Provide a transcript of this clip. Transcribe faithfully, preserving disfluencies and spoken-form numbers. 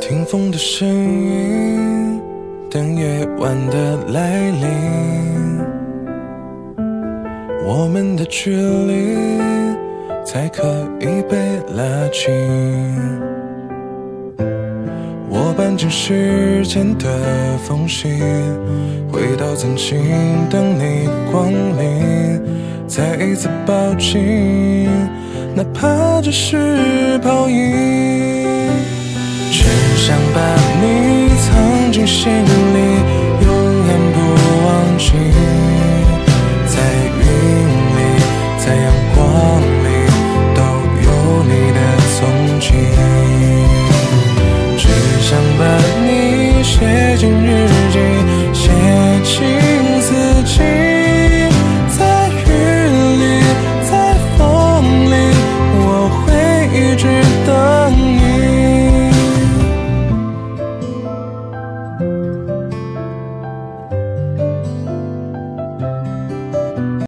听风的声音，等夜晚的来临，我们的距离才可以被拉近。我搬进时间的缝隙，回到曾经等你光临，再一次抱紧，哪怕只是泡影。只想把你藏进心